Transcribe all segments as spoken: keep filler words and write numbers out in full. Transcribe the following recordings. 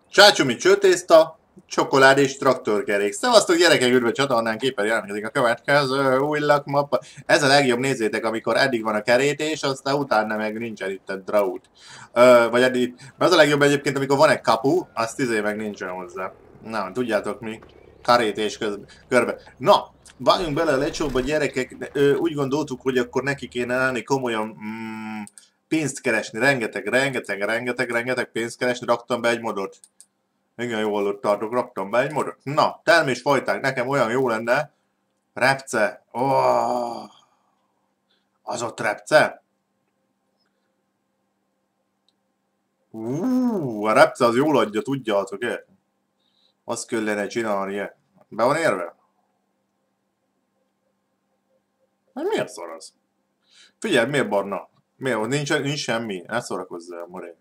Csácsumi csőtészta, csokolád és traktorkerék. Szevasztok gyerekek, üdv a csatornán, képen jelentkezik a következő új lakmappa. Ez a legjobb, nézzétek, amikor eddig van a kerítés, aztán utána meg nincsen itt a drought. Ö, vagy eddig, az a legjobb egyébként, amikor van egy kapu, azt izé meg nincsen hozzá. Na, tudjátok mi? Karítés közben, körbe. Na, váljunk bele a lecsóba, gyerekek. Ö, úgy gondoltuk, hogy akkor neki kéne lenni komolyan mm, pénzt keresni, rengeteg, rengeteg, rengeteg, rengeteg pénzt keresni, raktam be egy modot. Igen, jól ott tartok, raktam be egy modot. Na, termésfajták, nekem olyan jó lenne. Repce. Oh, az ott repce? Uh, a repce az jól adja, tudjátok-e? Azt kellene csinálni-e. Be van érve? Hát miért szar az? Figyelj, miért barna? Miért? Nincs, nincs semmi. Ne szórakozzál, moré.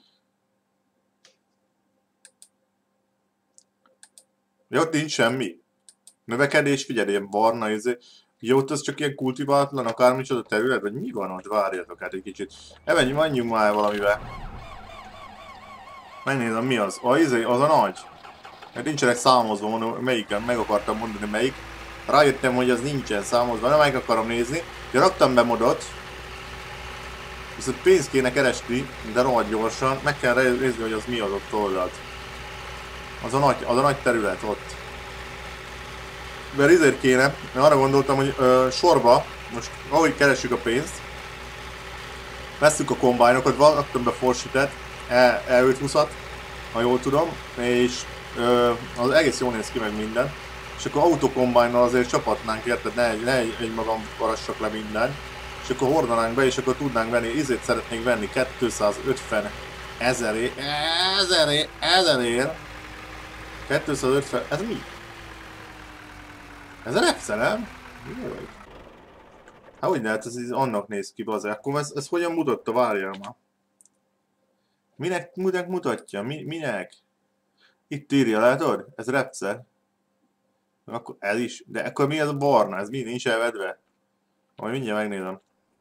Ja, ott nincs semmi. Növekedés, figyelj, ilyen barna, izé. Jó, ott az csak ilyen kultivátlan, akármicsoda terület, vagy mi van ott? Várjatok hát egy kicsit. Evenjünk, menjünk már valamivel. Megnézem, mi az. A izé, az a nagy. Mert nincsenek számozva, mondom, melyiken, meg akartam mondani melyik. Rájöttem, hogy az nincsen számozva, nem meg akarom nézni. Ja, raktam be modot. Viszont pénzt kéne keresni, de rohadt gyorsan. Meg kell nézni, hogy az mi az ott oldalt. Az a nagy, az a nagy terület ott. Mert ezért kéne, mert arra gondoltam, hogy ö, sorba, most ahogy keressük a pénzt, vesszük a kombájnokat, raktam be Forsitet, E ötszázhúszat, ha jól tudom, és ö, az egész jól néz ki meg minden, és akkor autokombájnnal azért csapatnánk, érted, ne, ne egy, egy magam varassak le minden, és akkor hordanánk be, és akkor tudnánk venni, ezért szeretnék venni kétszázötven ezerért, ezerért, ezerért, kétszázötven, ez mi? Ez a repce, nem? Jaj. Hát hogy lehet, ez annak néz ki, bazd. Akkor ez, ez hogyan mutatta, várjál már. Minek, minek mutatja? Mi, minek? Itt írja, látod? Ez repce. Akkor ez is. De akkor mi ez a barna? Ez mi? Nincs elvedve? Majd mindjárt megnézem.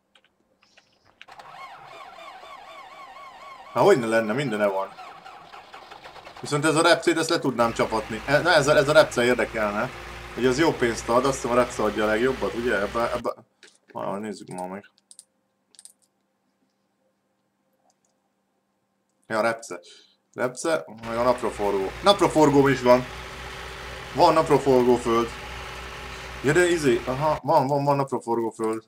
Hát hogy ne lenne? Mindene van. Viszont ez a repcét, ezt le tudnám csapatni. Ez, ez, a, ez a repce érdekelne. Hogy az jó pénzt ad, azt hiszem a repce adja a legjobbat, ugye? Ebbe, ebbe... Ah, nézzük ma meg. Ja, repce. Repce, meg a napraforgó. Napraforgóm is van. Van napraforgó föld. Ja, de izé, aha, van, van, van napraforgó föld.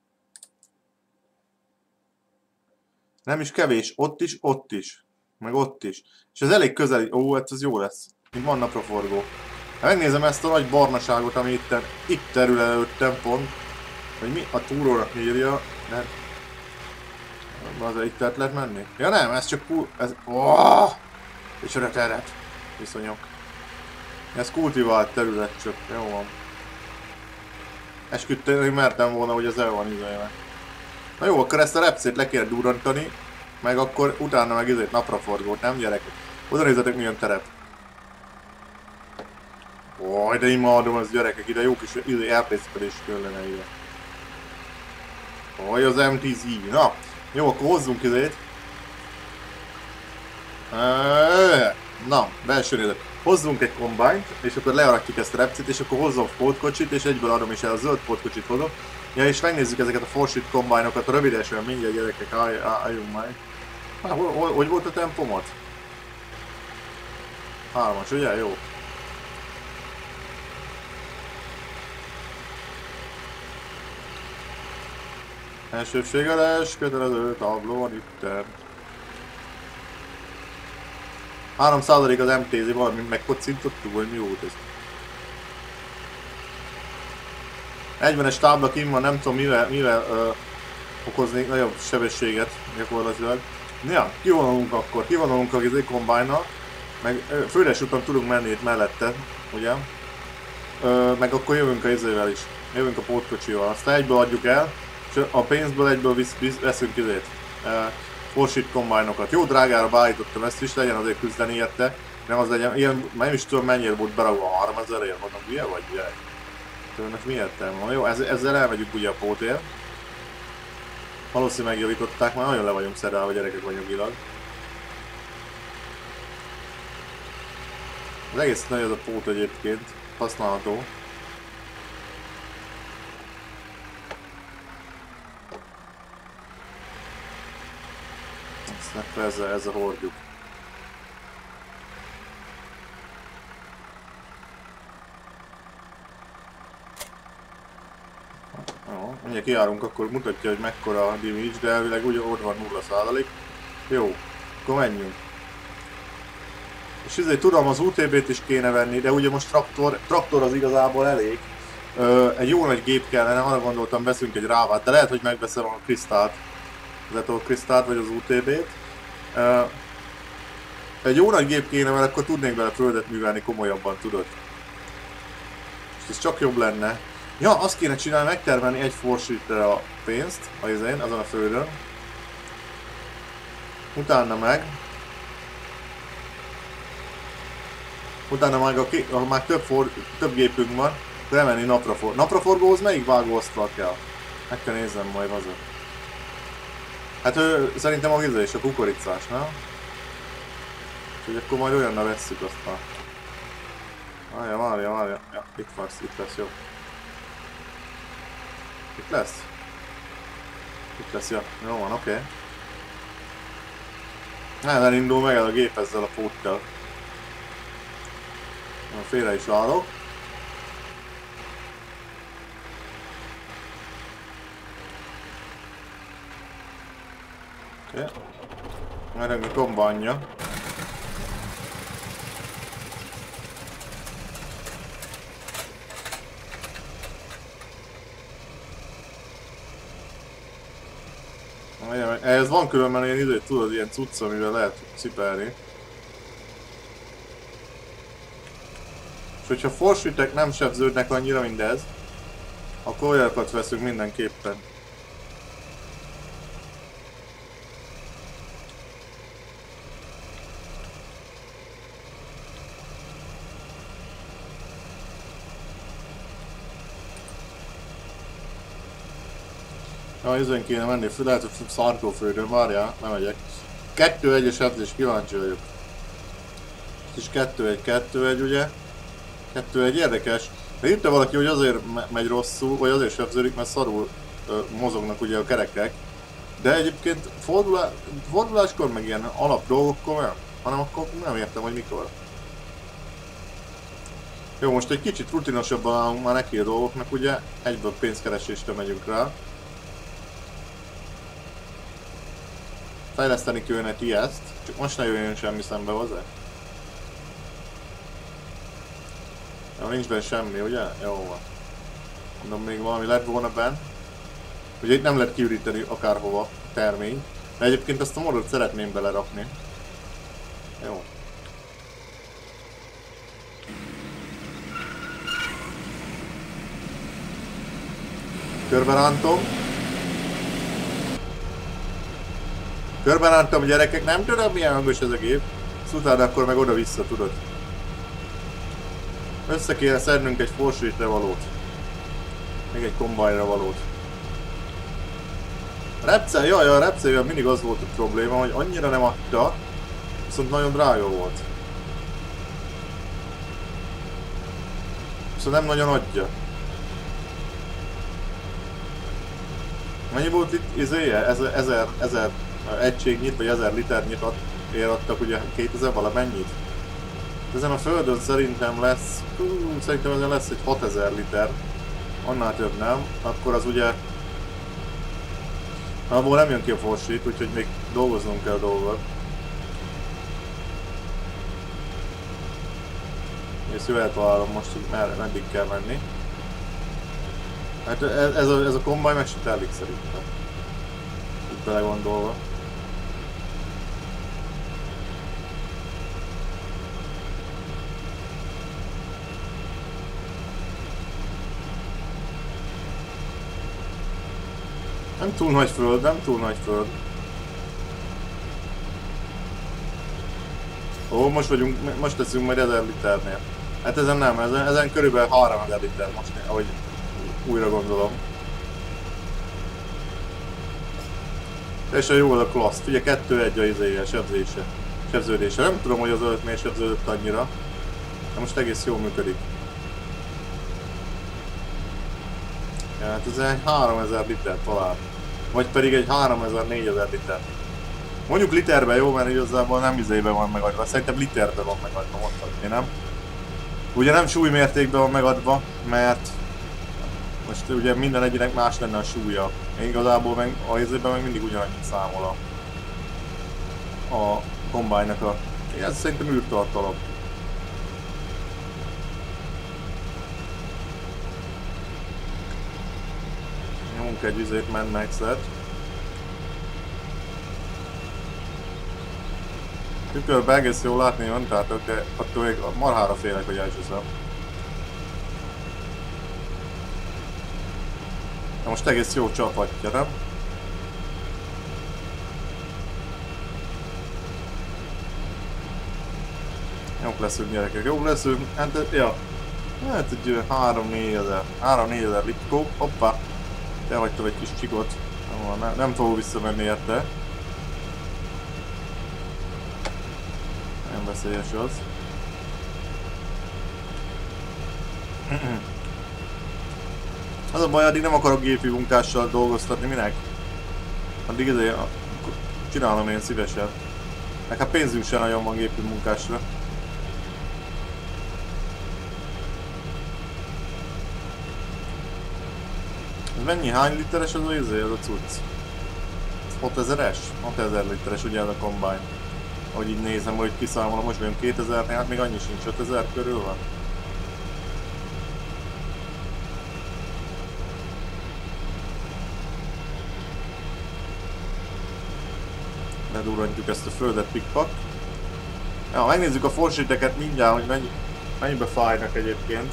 Nem is kevés, ott is, ott is. Meg ott is. És ez elég közeli. Ó, hát ez jó lesz. Itt van napraforgó. Megnézem ezt a nagy barnaságot, ami itt, itt terül előttem pont. Hogy mi a túrónak írja, de... Azért itt át lehet menni? Ja nem, ez csak kul... Ez... Oh! És örök teret. Viszonyok. Ez kultivált terület csak, jó van. Esküdtem, hogy mertem volna, hogy ez el van izélve. Na jó, akkor ezt a repcét le kell durrantani, meg akkor utána meg izét napraforgót, nem gyerekek? Oda nézzetek milyen terep. Oj, de imádom az gyerekek, ide jó kis elpészkedés kellene ide. Oj, az em té zé. Na, jó, akkor hozzunk izét. Na, belső nézet. Hozzunk egy kombányt, és akkor learatjuk ezt a repcét, és akkor hozzom pótkocsit, és egyből adom is el a zöld pótkocsit hozom. Ja, és megnézzük ezeket a Forsit kombájnokat, rövidesen mindjárt gyerekek, állj, álljunk majd. Hát, hogy volt a tempomot? Hármas, ugye? Jó. Elsőbségeles, kötelező tabló van itt. három százalék az em té zé, valami megkocintottuk, vagy mi volt ez? egyvenes tábla kint van, nem tudom mivel, mivel ö, okoznék nagyobb sebességet gyakorlatilag. Ja, kivonulunk akkor, kivonulunk a kombájnnal, meg ö, főres úton tudunk menni itt mellette, ugye? Ö, meg akkor jövünk a izével is, jövünk a pótkocsival, aztán egyből adjuk el, és a pénzből egyből visz, visz, veszünk izét. E, Forsit kombájnokat. Jó drágára beállítottam ezt is, legyen azért küzdeni érte. Nem az legyen, ilyen, nem is tudom mennyire volt beragva, harmezerért, mondom, ugye vagy gyerek? Ennek mi értelme van? Jó, ezzel elmegyünk ugye a pótért. Valószínűleg megjavították, már nagyon le vagyunk szerelve, gyerekek anyagilag. Az egész nagy ez a pót egyébként, használható. Ezt ezzel, ezzel hordjuk. Jó, mindjárt kijárunk, akkor mutatja, hogy mekkora a damage, de elvileg ugye ott van nulla százalék. Jó, akkor menjünk. És ezért tudom, az u té bét is kéne venni, de ugye most traktor, traktor az igazából elég. Ö, egy jó nagy gép kellene, arra gondoltam, veszünk egy rávát, de lehet, hogy megveszem a Kristált. Az Eto Kristált vagy az u té bét. Ö, egy jó nagy gép kéne, mert akkor tudnék vele földet művelni komolyabban, tudod. És ez csak jobb lenne. Ja, azt kéne csinálni, megtermelni egy forsítre a pénzt, azon, azon a földön. Utána meg. Utána meg, a ha már több, for, több gépünk van, akkor elmenni napraforgó. Napraforgóhoz melyik vágóasztal kell? Meg kell nézzem majd azért. Hát ő, szerintem a vízzel és a kukoricás, nem? Úgyhogy akkor majd olyannal vesszük aztán. Várja, várja, várja. Ja, itt lesz, itt lesz, jó. Itt lesz? Itt lesz, ja. Jó van, oké. Okay. Nem indul meg el a gép ezzel a póttal. Félre is állok. Oké. Okay. Mereg a kombánya. Ez van különben ilyen időt, tudod, ilyen cucca, amivel lehet cipelni. És hogyha forsütek nem sebződnek annyira mindez, akkor olyanokat veszünk mindenképpen. Ja, ezen kéne menni, lehet, hogy szarkóföldön, várjál, nem megyek. kettő egyes sebzés, kíváncsi vagyok. És kettő egy, kettő egy ugye? kettő egy érdekes. De írta valaki, hogy azért me megy rosszul, vagy azért sebződik, mert szarul ö, mozognak ugye a kerekek. De egyébként fordulá forduláskor meg ilyen alap dolgokkor nem, hanem akkor nem értem, hogy mikor. Jó, most egy kicsit rutinosabban állunk már neki a dolgoknak, ugye egyből pénzkeresésre megyünk rá. Fejleszteni kéne ti ezt, csak most ne jöjjön semmi szembe hozzá. Jó, nincs benne semmi, ugye? Jó van. Mondom, még valami lett volna benn. Ugye itt nem lehet kiüríteni akárhova termény. De egyébként ezt a modot szeretném belerakni. Jó. Körbe rántom. Körbe rántom, gyerekek, nem tudom milyen hangos ez a gép. Ezt utána akkor meg oda-vissza, tudod. Össze kéne szednünk egy forsítre valót. Még egy kombájra valót. A repcel, jaj, a repceljön mindig az volt a probléma, hogy annyira nem adta, viszont nagyon drága volt. Viszont nem nagyon adja. Mennyi volt itt izéje? Ezer, ezer, ezer egységnyit, vagy ezer liternyit ad, adtak ugye kétezer valamennyit? Ezen a földön szerintem lesz, hú, szerintem ezen lesz egy hatezer liter, annál több nem, akkor az ugye, abból nem jön ki a forsít, úgyhogy még dolgoznunk kell dolgot. És jól eltalálom most, hogy merre, meddig kell menni. Hát ez, ez a, ez a kombáj meg se telik szerintem, itt belegondolva. Nem túl nagy föld, nem túl nagy föld. Ó, most vagyunk, most leszünk majd ezer liternél. Hát ezen nem, ezen, ezen körülbelül háromezer liter most, ahogy újra gondolom. Teljesen jó az a klassz, figyelj, kettő egy a izéje, sebzése, sebződése. Nem tudom, hogy az előtt miért sebződött annyira. De most egész jól működik. Ja, hát ez egy háromezer liter talán. Vagy pedig egy háromezer-négyezer liter. Mondjuk literben jó, mert igazából nem izében van megadva. Szerintem literben van megadva, mondhatni, nem? Ugye nem súlymértékben van megadva, mert most ugye minden egyének más lenne a súlya. Én igazából meg a izében meg mindig ugyanannyit számol a, a kombájnak a... Ez szerintem űrtartalom. Nyomunk egy izét, Mad Max-et. Tükörben egész jól látni van, tehát de attól még marhára félek, hogy elcsúszom. De most egész jó csapatja, nem? Jók leszünk gyerekek, jók leszünk. Hát, ja. Hát egy három-négyezer. három-négyezer litkó. Hoppá. Te hagytam egy kis csikot. Nem, nem fogok visszamenni érte. Nem veszélyes az. Az a baj, addig nem akarok gépi munkással dolgoztatni, minek? Addig ezért csinálom én szívesen. Nekem pénzünk sem nagyon van gépi munkásra. Ez mennyi? Hány literes az a izé, az a cucc? hatezeres? hatezer literes ugye ez a combine. Ahogy így nézem, hogy kiszámolom, most vagyunk kétezer, hát még annyi sincs, ötezer körül van. Ledurrantjuk ezt a földet pikpak. Ja, megnézzük a forsíteket mindjárt, hogy mennyi, mennyibe fájnak egyébként.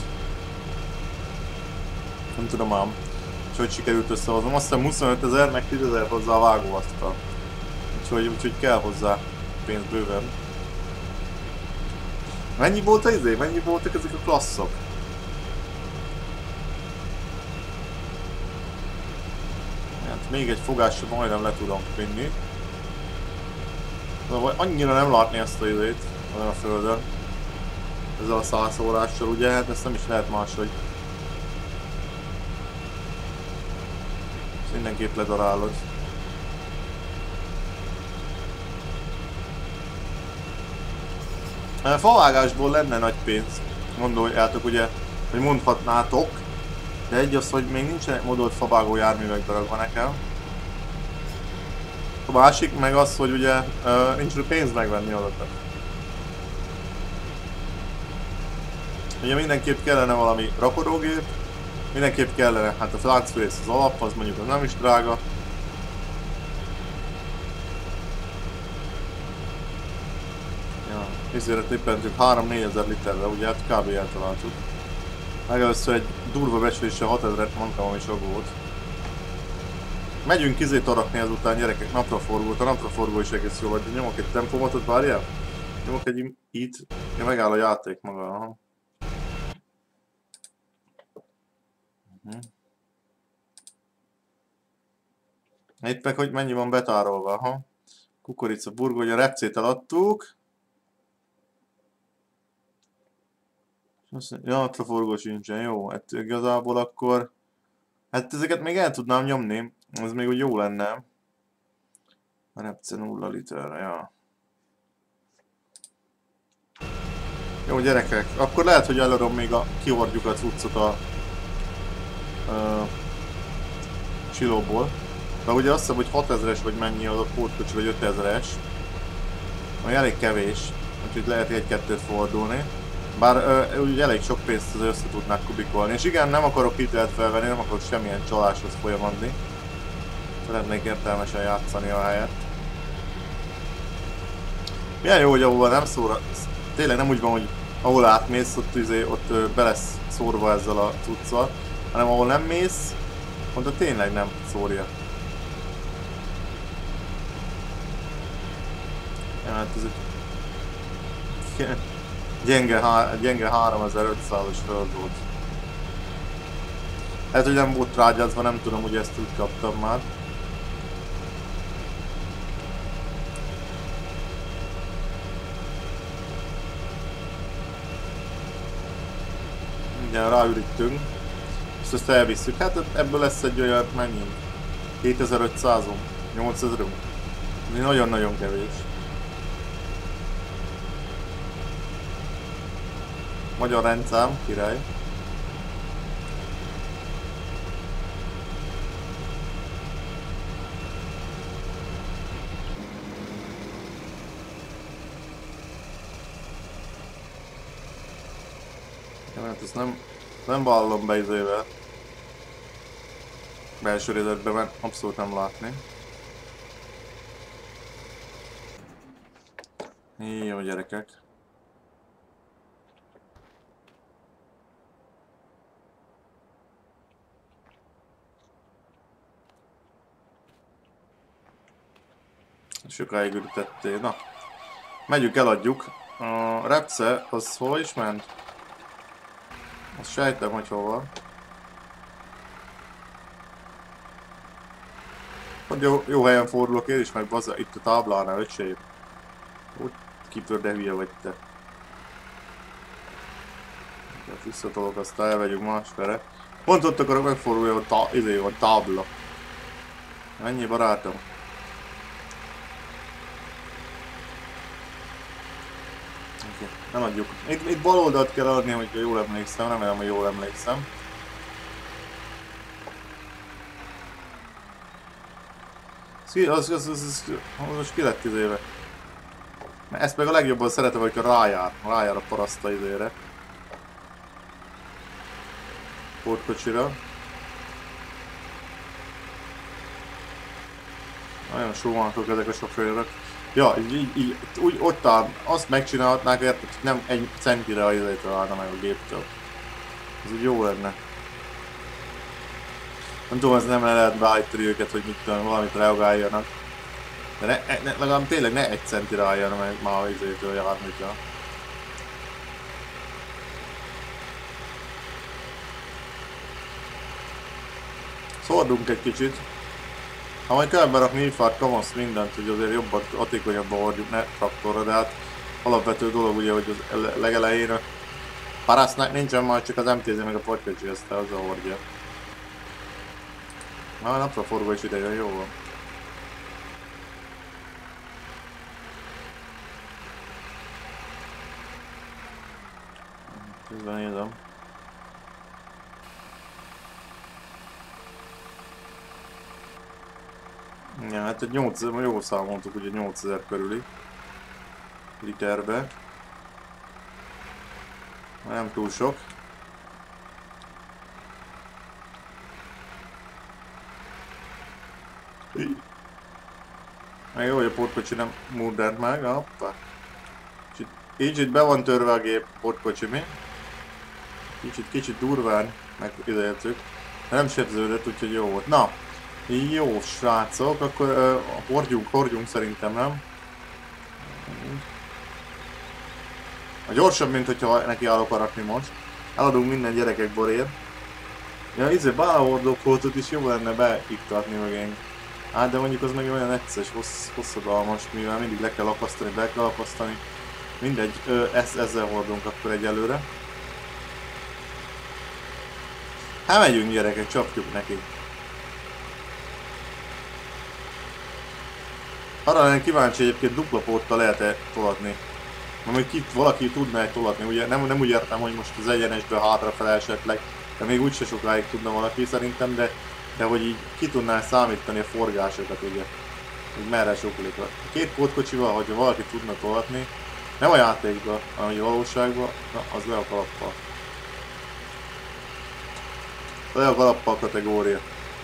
Nem tudom ám, és hogy sikerült összehoznom. Azt hiszem huszonötezer, meg tízezer hozzá a vágóasztal. Úgyhogy, úgyhogy kell hozzá pénz bőven. Mennyi volt az izé? Mennyi voltak ezek a klasszok? Hát még egy fogásra majdnem le tudom vinni. De annyira nem látni ezt a izét azon a földön. Ezzel a száz órással, ugye? Hát ezt nem is lehet máshogy. Ezt mindenképp ledarálod. Favágásból lenne nagy pénz, gondoljátok ugye, hogy mondhatnátok, de egy az, hogy még nincsenek modolt favágó járművek darabva nekem. A másik meg az, hogy ugye uh, nincs pénz megvenni adatot. Ugye mindenképp kellene valami rakodógép, mindenképp kellene, hát a láncfűrész az alap, az mondjuk az nem is drága. Ezért tippentünk három-négyezer literre, ugye hát kb. Eltaláltuk. Legelőször egy durva becsléssel hatezret mondtam, ami sok volt. Megyünk izét arakni ezután, gyerekek, napraforgót. A napraforgó is egész jó, vagy nyomok egy tempomatot, várjál? Nyomok egy itt, ja, megáll a játék maga. Aha. Uh-huh. Itt meg, hogy mennyi van betárolva, aha. Kukorica, burgonya, repcét eladtuk. Ja, napraforgó sincsen, jó, hát igazából akkor... Hát ezeket még el tudnám nyomni, ez még úgy jó lenne. A repce nulla literre, ja. Jó gyerekek, akkor lehet, hogy eladom még a... kihordjuk a cuccot a... Uh, silóból. De ugye azt hiszem, hogy hatezres vagy mennyi az a pótkocsi, vagy ötezres. Ami elég kevés, úgyhogy lehet egy-kettőt fordulni. Bár ö, ugye elég sok pénzt az össze tudnák kubikolni. És igen, nem akarok hitelt felvenni, nem akarok semmilyen csaláshoz folyamodni. Szeretnék értelmesen játszani a helyet. Milyen jó, hogy ahol nem szóra... Tényleg nem úgy van, hogy ahol átmész, ott, izé, ott ö, be lesz szórva ezzel a cuccal. Hanem ahol nem mész, ott tényleg nem szórja. Ja, hát ez egy... Gyenge, há gyenge háromezer-ötszázas föld volt. Hát, hogy nem volt trágyázva, nem tudom, hogy ezt úgy kaptam már. Mindjárt ráürítünk. És ezt elvisszük. Hát ebből lesz egy olyan, mennyi? kétezer-ötszázon? nyolcezer-ünk? Ez nagyon-nagyon kevés. Magyar rendszám, király. Hát ezt nem, nem vallom be izével. Belső részletben, mert abszolút nem látni. Jó gyerekek. Sokáig ürítettél. Na. Megyünk, eladjuk. A repce, az hol is ment? Azt sejtem, hogy hova. Hogy jó, jó helyen fordulok én is, meg bazza, itt a táblánál, öcsém. Úgy kipör, de hülye vagy te. Tehát visszatolok, aztán elvegyünk másfele. Pont ott akarok megfordulni, hogy tá izé van tábla. Ennyi barátom. Okay. Nem adjuk. Itt, itt bal oldalt kell adni, hogy jól emlékszem, remélem, hogy jól emlékszem. Az, az, az, az, az, az most ki lett izéve. Ezt meg a legjobban szeretem, hogyha rájár. Rájár a paraszta izére. Pótkocsira. Nagyon sómankok ezek a sofőrök. Ja, így, így, így úgy, ott áll, azt megcsinálhatnák, érted, hogy nem egy centire a izétől állna meg a géptől. Ez úgy jó lenne. Nem tudom, ez nem lehet beállítani őket, hogy mit tudom, valamit reagáljanak. De ne, ne, legalább tényleg ne egy centire álljon meg már az izétől járműtől. Szordunk egy kicsit. Ha majd kell berakni ifát, kamasz, mindent, hogy azért jobban, hatékonyabban hordjuk, ne traktorra, de hát alapvető dolog ugye, hogy az legelején a parasztnak nincsen majd, csak az em té zé meg a portkocsi, ezt az a hordja. Na, a napraforgó is ide jön, jó van. Közben nézem. Ja, hát egy nyolcezer, jól számoltuk, ugye nyolcezer körüli literbe. Nem túl sok. Meg jó, hogy a pótkocsi nem murdert meg, appa. Így itt be van törve a gép, pótkocsi mi? Kicsit, kicsit durván megidejtük. Nem sebződött, úgyhogy jó volt. Na! Jó, srácok, akkor uh, hordjunk, hordjunk szerintem, nem? A gyorsabb, mint hogyha neki állok arakni most. Eladunk minden gyerekek borért. Ja, izé, bálahordókótot is jó lenne beiktatni megénk. Hát, de mondjuk az meg olyan egyszerűs, hossz, hosszadalmas, mivel mindig le kell akasztani, be kell akasztani. Mindegy, ö, ezt, ezzel hordunk akkor egyelőre. Hát megyünk gyerekek, csapjuk neki. Arra lenne kíváncsi, egyébként dupla póttal lehet-e tolatni. Mert ki, valaki tudná-e tolatni, ugye nem, nem úgy értem, hogy most az egyenesből hátrafele esetleg, de még úgyse sokáig tudna valaki szerintem, de, de hogy így ki tudná számítani a forgásokat, ugye. Hogy merre soklik. A két pótkocsival, hogyha valaki tudna tolatni, nem a játékban, hanem a valóságban, na, az le a kalappal. Le a kalappal kategória.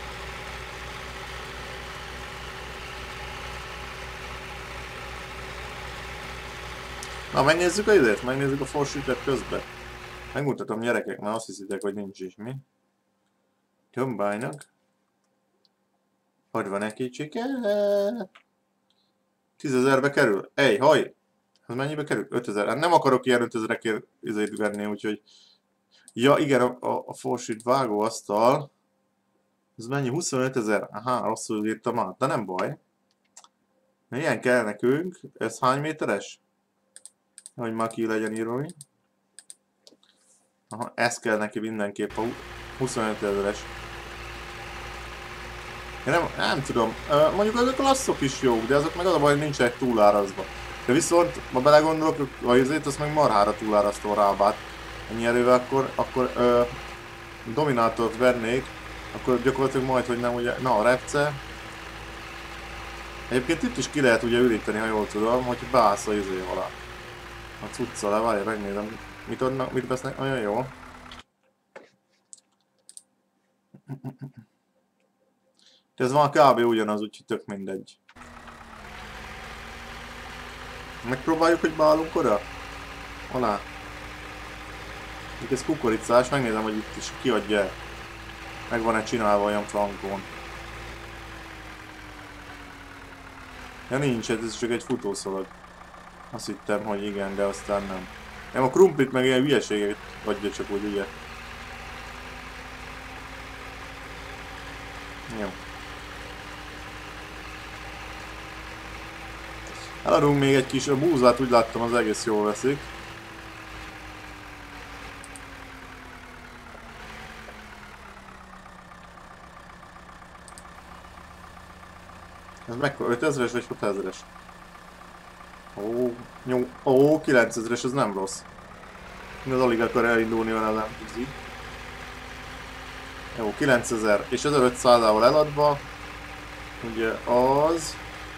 Na, megnézzük a időt, megnézzük a forsütet közben. Megmutatom gyerekek, mert azt hiszitek, hogy nincs is mi. Combine-nak. Hogy van egy kicsike? tízezerbe kerül. Ej, haj! Ez mennyibe kerül? ötezer. Hát nem akarok ilyen ötezrekért izét venni, úgyhogy... Ja, igen, a, a, a forsüt vágóasztal. Ez mennyi? huszonötezer? Aha, rosszul írtam át, de nem baj. Milyen kell nekünk? Ez hány méteres? Hogy már ki legyen írva mi. Aha, ez kell neki mindenképp a huszonöt ezeres. Én nem, nem tudom, mondjuk azok a lasszok is jók, de azok meg az a baj, hogy nincsenek túlárazva. De viszont, ha belegondolok, hogy azért azt meg marhára túlárasztom a rábát ennyi erővel, akkor, akkor ö, dominátort vennék, akkor gyakorlatilag majd, hogy nem ugye, na a repce. Egyébként itt is ki lehet ugye üríteni, ha jól tudom, hogy beállsz a izé alá. A cucca le, várj, megnézem, mit adnak, mit vesznek, olyan jó. De ez van kb. Ugyanaz, úgyhogy tök mindegy. Megpróbáljuk, hogy beállunk oda? Alá. Itt ez kukoricás, megnézem, hogy itt is kiadja el. Meg van-e csinálva olyan frankon. Ja nincs, ez csak egy futószalag. Azt hittem, hogy igen, de aztán nem. Nem, a krumplit meg ilyen hülyeséget adja csak úgy, ugye. Jó. Eladunk még egy kis, a búzát úgy láttam, az egész jól veszik. Ez mekkora? ötezeres vagy hatezeres? Ó, nyom, ó, kilencezeres, ez nem rossz. Az alig akar elindulni vele, nem tudzi. Jó, kilencezer és ezerötszázával eladva. Ugye az...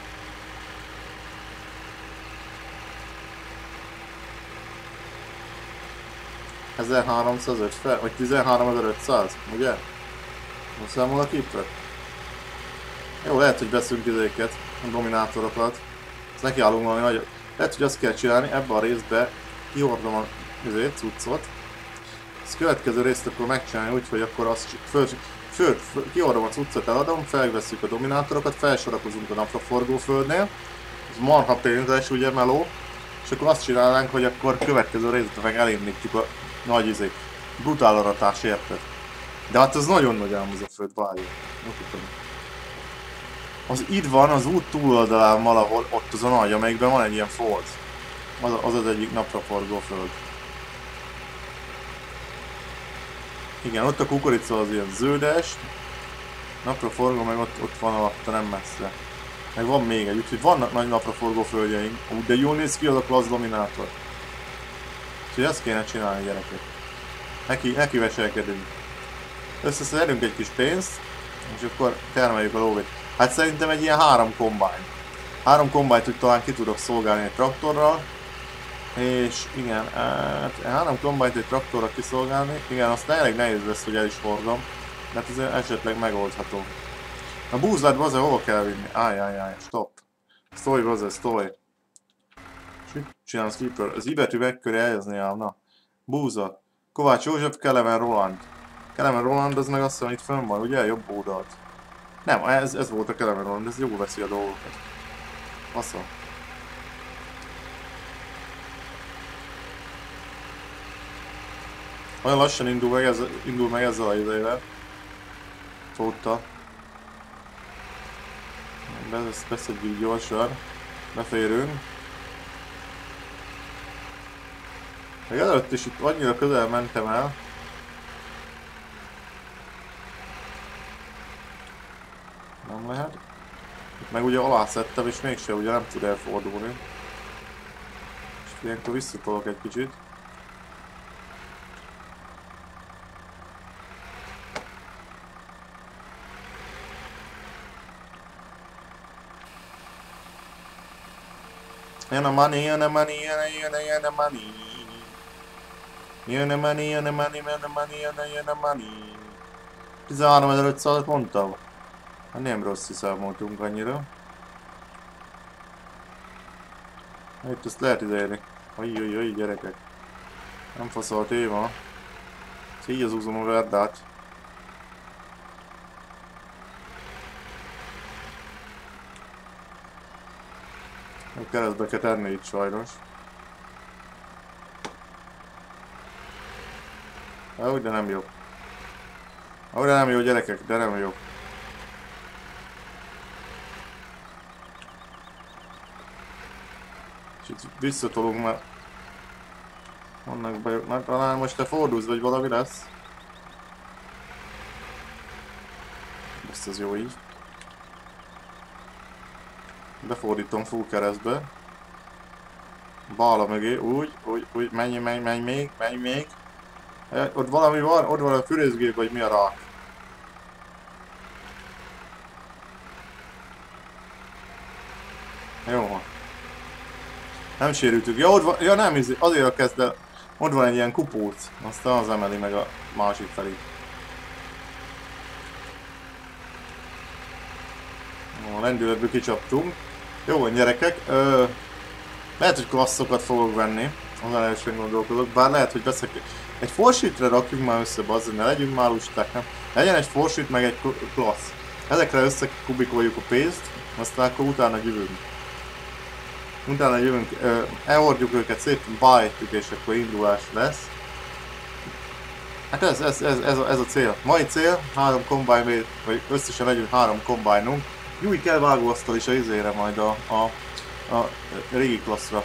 ezerháromszázötven, vagy tizenháromezer-ötszáz, ugye? Most számolok itt? Jó, lehet, hogy veszünk izéket, a dominátorokat. Ezt nekiállunk valami nagyot. Lehet, hogy azt kell csinálni, ebbe a részbe kihordom a izét, cuccot. Ezt következő részt akkor megcsinálni úgy, hogy akkor azt föl, föl, föl, kihordom a cuccot, eladom, felvesszük a dominátorokat, felsorakozunk a napraforgó földnél. Ez marha pénzes, ugye, meló. És akkor azt csinálnánk, hogy akkor következő részben meg elindítjuk a nagy izék. Brutál aratás, érted? De hát az nagyon nagy ám az a föld, várjuk. Az itt van, az út túloldalán valahol, ott az a nagy, amelyikben van egy ilyen folt. Az az, az egyik napraforgó föld. Igen, ott a kukorica az ilyen zöldes. Napraforgó meg ott, ott van alatta, nem messze. Meg van még egy, úgyhogy vannak nagy napraforgó földjeink. De jól néz ki az a klassz dominátor. Úgyhogy ezt kéne csinálni, gyerekek. Neki, neki veselkedünk. Összeszedünk egy kis pénzt, és akkor termeljük a lóvét. Hát szerintem egy ilyen három kombány. Három kombányt úgy talán ki tudok szolgálni egy traktorral. És igen, hát három kombányt egy traktorral kiszolgálni. Igen, azt elég nehéz lesz, hogy el is hordom. De hát ez esetleg megoldható. A búzlát baza hova kell vinni? Ájjájjáj, stop. Stoj baza, stoj. És mit csinálsz Keeper? Az ibetű megköré eljezni ám, na. Búza. Kovács József, Kelemen Roland. Kelemen Roland az meg azt mondja, itt fönn van, ugye? Jobb oldalt. Nem, ez, ez volt a Kelemen Roland, ez jól veszi a dolgokat. Assza. Olyan lassan indul meg, ez, indul meg ezzel a idejével. Tóta. Ezt beszedjük gyorsan. Beférünk. Meg előtt is itt annyira közel mentem el. Nem lehet. Itt meg ugye alá szedtem és mégse ugye nem tud elfordulni. És ilyenkor visszatolok egy kicsit. Jön a money, jön a money, jön a, jön a, jön a money. Jön a money, jön a money, jön a money, jön a, jön a money. tizenháromezer-ötszázat mondtam. Hát nem rossz számoltunk annyira. Itt ezt lehet idejönni. Ajjajjaj, gyerekek. Nem faszol a téma. Így az úzom a verdát. Keresztbe kell tenni itt sajnos. Ahogy, de nem jó. Ahogy, de nem jó, gyerekek, de nem jó. És itt visszatolunk, mert Vannak bajok, talán most te fordulsz, vagy valami lesz. Ezt az jó így. Befordítom full keresztbe. Bála mögé, úgy, úgy, úgy, menj, menj, menj még, menj még. E, ott valami van, ott van a fürözgép, vagy mi a rák. Jó van. Nem sérültük. Ja, ott van, ja nem, azért kezd el. Ott van egy ilyen kupóc, aztán az emeli meg a másik felé. A lendületből kicsaptunk. Jó van gyerekek. Ö, lehet, hogy klasszokat fogok venni. Az elsőn gondolkodok. Bár lehet, hogy veszek egy forshitre rakjunk már össze, bazzeg, ne legyünk már lusták, nem? Legyen egy forshit meg egy klassz. Ezekre összekubikoljuk a pénzt, aztán akkor utána jövünk. Utána jövünk, elhordjuk őket, szépen beállítjuk, és akkor indulás lesz. Hát ez, ez, ez, ez, a, ez a cél. Mai cél, három combine, vagy összesen legyünk három combine-unk. Nyújj kell vágóasztal is a izére majd a, a, a régi klasszra.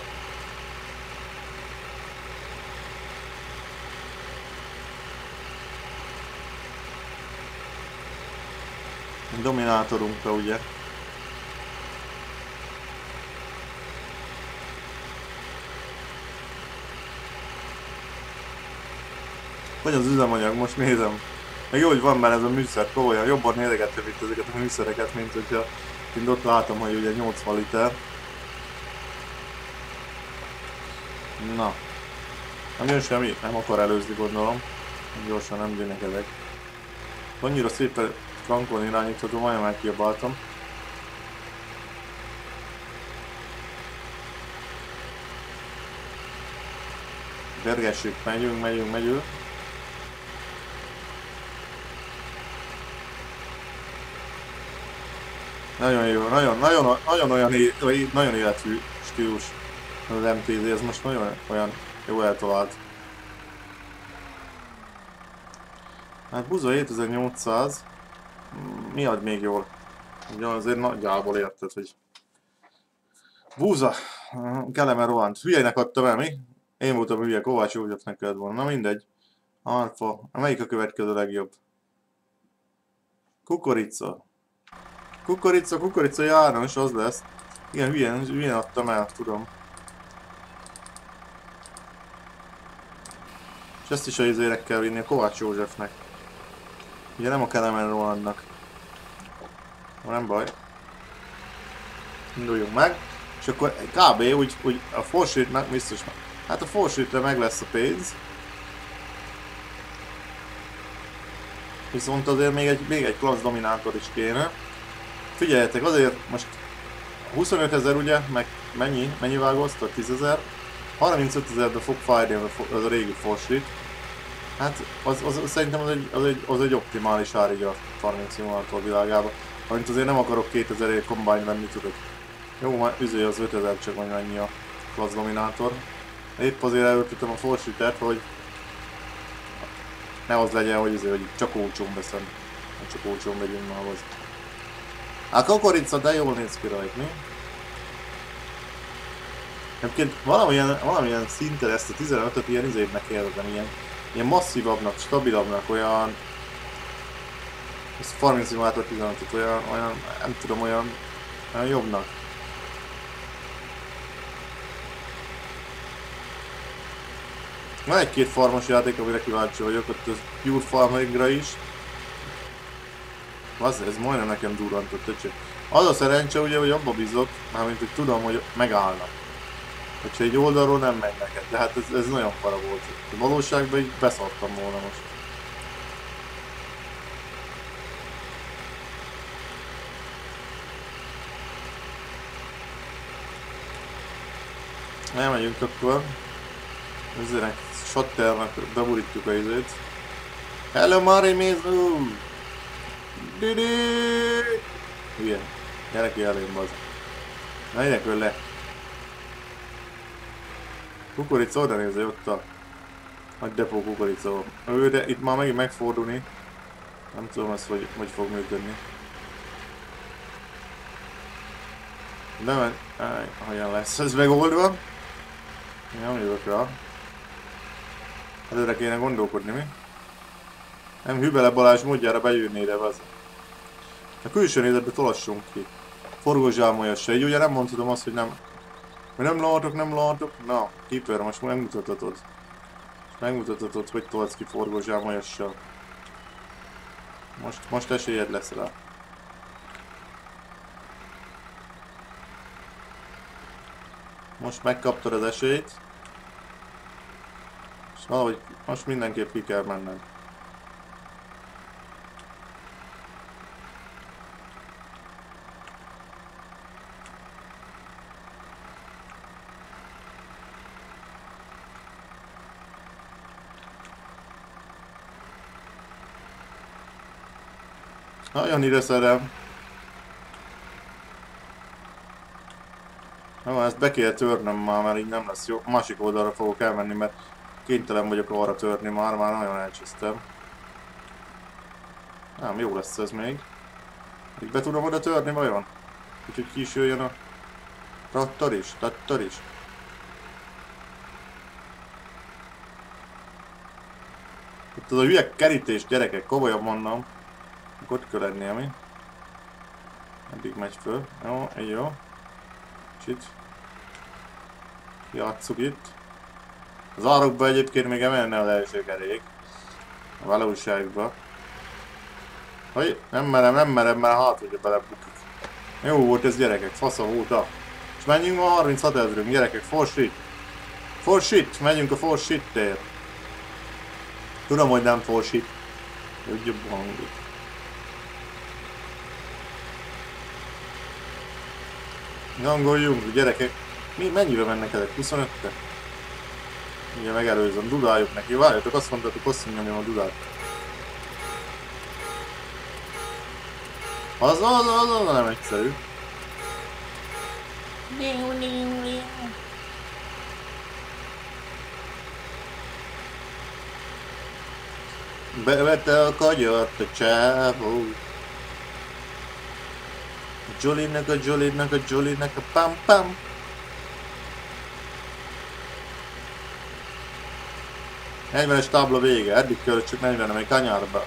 Dominátorunkra ugye. Vagy az üzemanyag, most nézem. Meg jó, hogy van benne ez a műszer, komolyan jobban nézegettem itt ezeket a műszereket, mint hogyha én ott látom, hogy ugye nyolcvan liter. Na. Nem jön semmi, nem akar előzni, gondolom. Gyorsan nem jönnek ezek. Annyira szépen frankon irányítható, majdnem elkiabáltam. Vergessük, megyünk, megyünk, megyünk. Nagyon jó, nagyon, nagyon, nagyon olyan, nagyon életű stílus az em té zé, ez most nagyon olyan jó eltalált. Hát Buza hétezer-nyolcszáz, mi ad még jól? Ugye azért nagyjából érted, hogy Buza, Kelemen rohant, hülyeinek adtam el, mi? Én voltam hülye, Kovács Józsefnek kellett volna, na mindegy. Alfa, melyik a következő legjobb? Kukorica. Kukorica, kukorica János, az lesz. Igen, hülyen, hülyen adtam el, tudom. És ezt is a izérek kell vinni a Kovács Józsefnek. Ugye nem a Kelemen Rolandnak. Nem baj. Induljunk meg. És akkor kb. úgy, úgy a Forshitnek biztos. Hát a Forshitre meg lesz a pénz. Viszont azért még egy, még egy klassz dominátor is kéne. Figyeljetek, azért most huszonötezer ugye, meg mennyi, mennyi vágóztat? tízezer. harmincötezerbe fog fájni az a régi Forshit. Hát az, az, szerintem az egy, az, egy, az egy optimális ár így a farming szimulátor világában. Amint azért nem akarok kétezerért combine venni, tudod. Jó, már üzője az ötezer csak, vagy mennyi a klassz dominátor. Épp azért előttem a Forshitet, hogy ne az legyen, hogy, azért, hogy csak olcsón veszem. Csak olcsón megyünk már az. A kukorica, de jól néz ki rajta, mi? Egyébként valamilyen, valamilyen szinten ezt a tizenötöt ilyen izébbnek érzem, ilyen, ilyen masszívabbnak, stabilabbnak, olyan... Ez Farming Simulator tizenötöt, olyan, olyan, nem tudom, olyan, olyan jobbnak. Van egy-két farmos játék, amire kíváncsi vagyok, ott az Pure Farmingra is. Az, ez majdnem nekem durrantott, öcsém. Az a szerencse ugye, hogy abba bízok, mármint hogy tudom, hogy megállnak. Hogyha egy oldalról nem megy neked, de hát ez, ez nagyon para volt. A valóságban így beszartam volna most. Elmegyünk akkor. Ezzel shotternek beburítjuk a izét. Hello Mari Mizu! Didi! Hülye. Gyere ki elém, bazd. Na idekről le. Kukorica, oda nézze, ott a nagy depó kukorica. Ő, de itt már megint megfordulni. Nem tudom ezt, hogy hogy fog működni. De men... Hogyan lesz ez megoldva? Nem jövök rá. Előre kéne gondolkodni, mi? Nem Hübele Balázs módjára bejönni ide, az. A külső nézetbe tolassunk ki. Forgózsámoljas se. Így ugye nem mondhatom azt, hogy nem... Hogy nem látok, nem látok. Na, Keeper, most megmutathatod. Megmutathatod, hogy tolsz ki forgózsámoljassal. Most, most esélyed lesz rá. Most megkaptad az esélyt. És valahogy most mindenképp ki kell menned. Nagyon ide szerem. Na, ezt be kell törnöm már, mert így nem lesz jó. Másik oldalra fogok elmenni, mert kénytelen vagyok arra törni már, már nagyon elcsesztem. Nem, jó lesz ez még. Így be tudom oda törni vajon? Úgyhogy ki is jöjjön a traktor is, traktor is. Itt az a hülye kerítés, gyerekek, komolyan mondom. Ott kell lennie, mi? Eddig megy föl. Jó, így jó. Kicsit. Játsszuk itt. Az árokba egyébként még emelne az első kerék. A valóságba. Hogy nem merem, nem merem, mert hát ugye belebukik. Jó volt ez, gyerekek, fasza volt. És menjünk ma harminchat ezrünk, gyerekek, for shit. For shit, menjünk a for shit-tért. Tudom, hogy nem for shit. Úgy jobb hangot. Gangoljunk, gyerekek. Mi, mennyire mennek ezek? huszonötre? Ugye megelőzöm, dudáljuk neki. Várjatok, azt mondtátok, hosszú nyomjam a dudát. Az, az, az, az nem egyszerű. Bevette a kagyart a csávó. Jolly-nek a Jolly-nek a Jolly-nek a pam pam. negyvenes tábla vége, eddig kell csak negyven, amely kanyarba.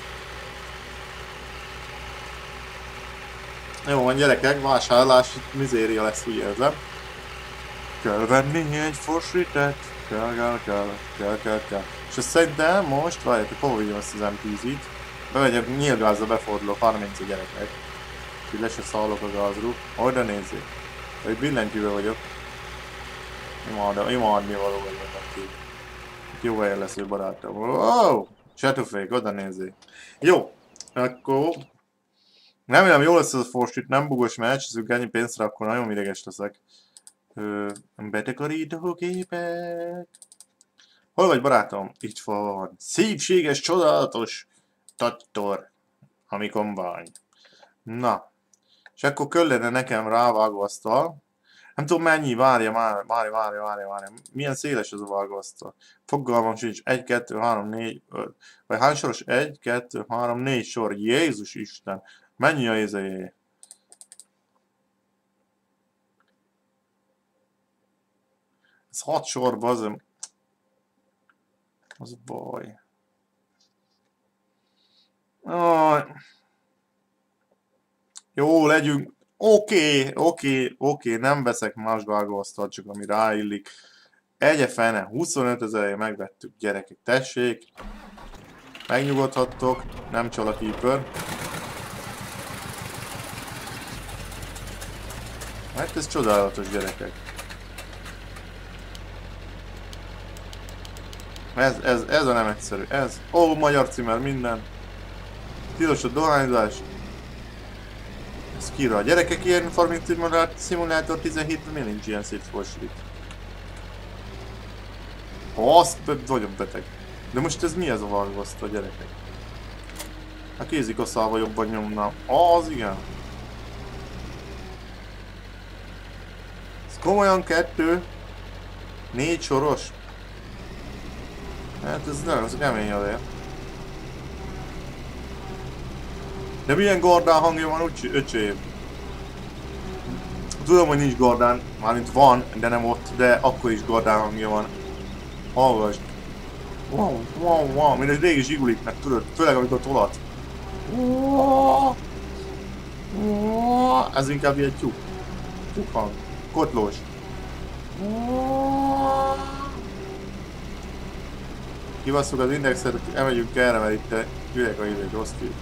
Jó van, gyerekek, vásárlás, mizéria lesz, úgy érzem. Kell venni egy fosritet, kell, kell, kell, kell, kell, kell. És azt szerintem most, várjátok, hova vigyem ezt az em tízit? Bemegyek, nyílgázra befordulok, harminc gyerekek. Így le se szállok a gázról. Oda nézzék. Egy billentyűvel vagyok. Imád, imádni való vagyok neki. Jó helyen lesz ő barátom. Wow! Chatufék, oda nézzék. Jó, akkor... Remélem jó lesz ez a forsit, nem bugos, mert elcseszünk ennyi pénzre, akkor nagyon ideges leszek. Ö, betakarítógépet. Hol vagy, barátom? Itt van. Szépséges, csodálatos traktor, ami kombány. Na. És akkor kellene nekem rávágóasztal. Nem tudom mennyi, várja, várja, várja, várja, várja, várja. Milyen széles ez a vágóasztal? Fogalmam sincs. egy, kettő, három, négy, öt. Vagy hány soros? egy, kettő, három, négy sor. Jézus Isten. Mennyi a izé? Ez hat sorba, az... Az baj. Ah. Jó, legyünk. Oké, okay, oké, okay, oké, okay. Nem veszek más vágóasztalt, csak ami ráillik. Egye fene, huszonöt ezerért megvettük, gyerekek, tessék. Megnyugodhattok, nem csal a Keeper. Hát ez csodálatos, gyerekek. Ez, ez, ez a nem egyszerű, ez. Ó, magyar címer, minden. Tilos a dohányzás. Ez kira. A gyerekek, ilyen Farming Simulator tizenhétben nincs ilyen szép forslit. Azt vagyok beteg. De most ez mi ez a vágóaszt a gyerekek? A kézikaszával jobban nyomnám. Az igen. Ez komolyan kettő. Négy soros. Hát ez nem, ez kemény azért. De milyen Gordán hangja van, úgy öcsém? Tudom, hogy nincs Gordán, mármint van, de nem ott, de akkor is Gordán hangja van. Hallgass. Wow, wow, wow, mint egy régi zsiguliknek, tudod, főleg amikor tolat. Wow, wow, ez inkább ilyen tyúk. Tyúk hang. Kotlós. Wow. Kivasszuk az indexet, elmegyünk erre, mert itt üveg a idő, rossz fiú.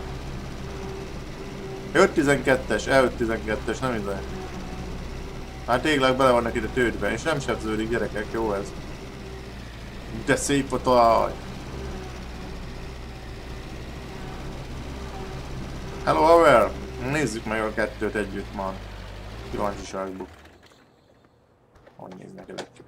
öt tizenkettes, E öt tizenkettes, nem izé. Hát tényleg bele vannak ide tődben, és nem sebződik, gyerekek, jó ez. De szép a talaj. Hello, Hover! Nézzük meg a kettőt együtt, man. Kíváncsiságból. Hogy néznek el együtt.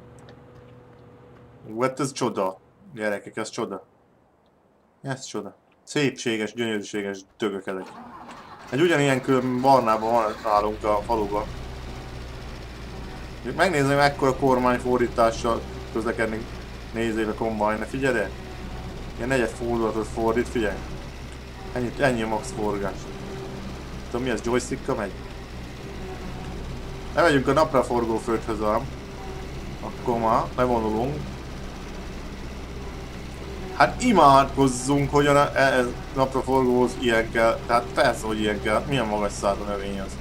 Ú, hát ez csoda. Gyerekek, ez csoda. Ez csoda. Szépséges, gyönyörűséges dögök ezek. Egy ugyanilyen kör barnában van nálunk a faluban. Megnézni, mekkora kormányfordítással közlekedni négy éve kombajn, figyelj el! Ilyen negyed fordulatot fordít, figyelj! Ennyi, ennyi a max forgás. Tudom mi ez, joystickkal megy? Lemegyünk a napraforgó földhöz ám. Akkor már levonulunk. Hát imádkozzunk, hogy a ez napraforgóhoz ilyen kell. Tehát persze, hogy ilyen kell. Milyen magas szállt a növény az.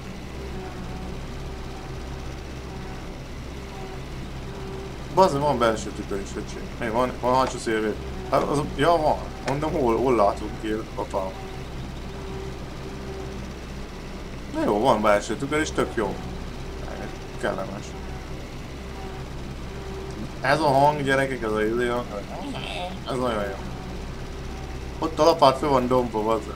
Bazdmeg van belső tükör is, öcsém. Még van, van hátsó szélvéd. Hát az, ja van. Mondom, hol, hol látunk ki, apám. Na jó, van belső tükör és tök jó. Kellemes. Ez a hang, gyerekek, ez a izé, ez nagyon jó. Ott a lapát föl van dombva, bazdmeg.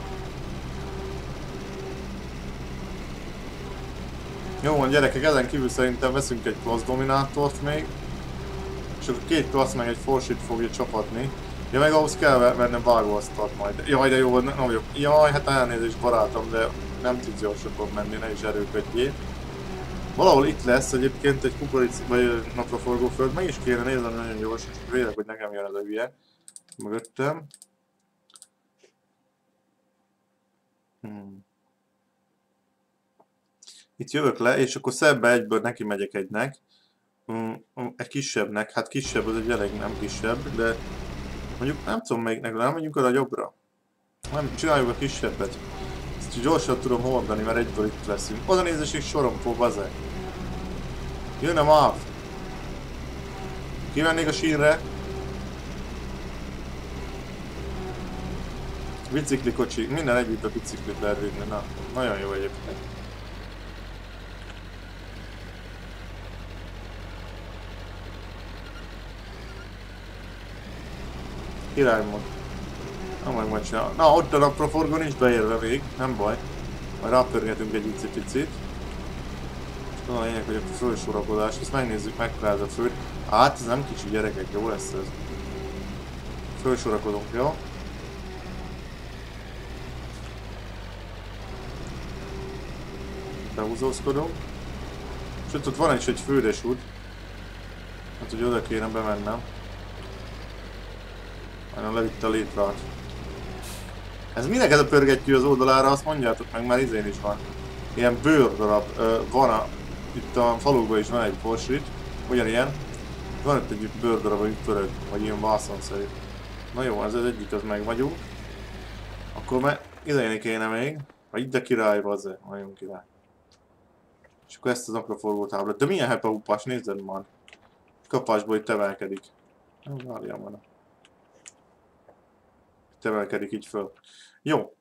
Jó van, gyerekek, ezen kívül szerintem veszünk egy klassz dominátort még. És akkor két klassz meg egy forsit fogja csapatni. Ja, meg ahhoz kell vennem vágóasztalt majd. Jaj, de jó, nem vagyok. Jaj, hát elnézést barátom, de nem tudsz gyorsabban menni, ne is erőködjél. Valahol itt lesz egyébként egy kukoric vagy napraforgó föld, meg is kéne nézni nagyon gyors, és vélek, hogy nekem jön ez a hülye. Mögöttem. Hmm. Itt jövök le, és akkor szebbe egyből neki megyek egynek. Um, um, egy kisebbnek, hát kisebb az egy elég nem kisebb, de mondjuk nem tudom melyiknek, nem megyünk oda jobbra. Nem, csináljuk a kisebbet. Ezt gyorsan tudom hordani, mert egyből itt leszünk. Oda nézésig sorompó, bazeg. Jön a máv. Kivennék a sínre. Bicikli kocsi, minden együtt a biciklit lehet vinni, na, nagyon jó egyébként. Iránymód. Nem meg majd csinál. Na, ott a napraforgó nincs beérve még, nem baj. Majd rápörgetünk egy icipicit. És az a lényeg, hogy a fölsorakozás, ezt megnézzük, mekkora ez a föld. Hát, ez nem kicsi, gyerekek, jó lesz ez. Fölsorakozunk, jó? Behúzózkodunk. Sőt, ott van is egy földes út. Hát, hogy oda kéne bemennem. Majd levitt a létrát. Ez minek ez a pörgettyű az oldalára, azt mondjátok meg, már izén is van. Ilyen bőrdarab ö, van a... Itt a falukban is van egy forsrit, ugyanilyen. Van itt egy bőrdarab, hogy pörög, vagy ilyen vászonszerű. Na jó, ez az egyik, az meg vagyunk. Akkor meg izéni kéne még. Ha itt a királyba azért, nagyon király. És akkor ezt az napraforgó táblát. De milyen hepaupás, nézzed már. Kapásból itt emelkedik. Nem várjam van. Emelkedik így föl. Jó.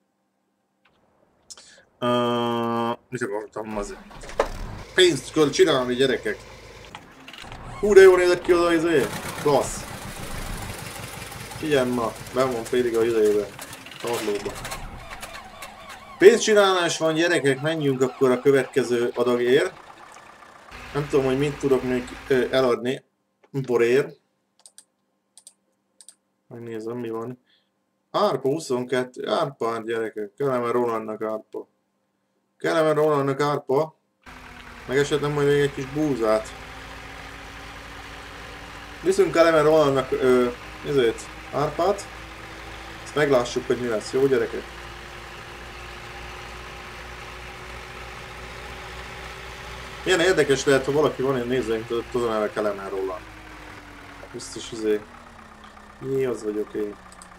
Uh, mit akartam azért? Pénzt kell csinálni, gyerekek. Hú, de jól nézett ki oda izé. Klassz. Figyelj ma, ben van félig a idejébe. Tarlóba. Pénzcsinálás van, gyerekek, menjünk akkor a következő adagért. Nem tudom, hogy mit tudok még eladni. Borért. Megnézem, mi van. Árpa huszonkettő, árpa, gyerekek, Kelemen Rolandnak árpa. Kelemen Rolandnak árpa, meg esetleg majd még egy kis búzát. Viszünk Kelemen Rolandnak ezért árpát, ezt meglássuk, hogy mi lesz, jó gyerekek? Milyen érdekes lehet, ha valaki van, én nézzünk, tudod, az a neve Kelemen Roland. Biztos azért Mi az vagyok én?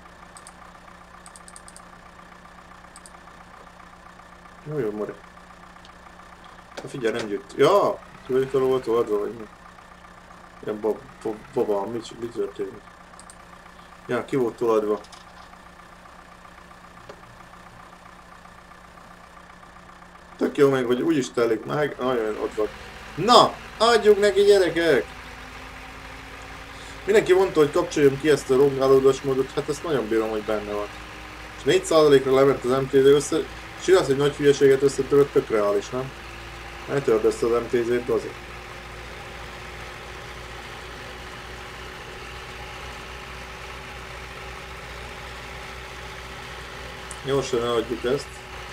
Jó, jó, more. Ha figyelj, nem gyűjt. Ja! Tulajdonképpen volt oldva, vagy mi? Ilyen bab, bab, baba, mi, mi történik? Ja, ki volt toladva? Tök jó meg, hogy úgyis telik meg. Nagyon ott van. Na! Adjuk neki, gyerekek! Mindenki mondta, hogy kapcsoljam ki ezt a rongálódás módot, hát ezt nagyon bírom, hogy benne van. És négy százalékra lement az em té zé össze, csinálsz egy nagy hülyeséget összetörött, tök reális, nem? Ne törd össze az em té zét, azért. Gyorsan eladjuk ezt.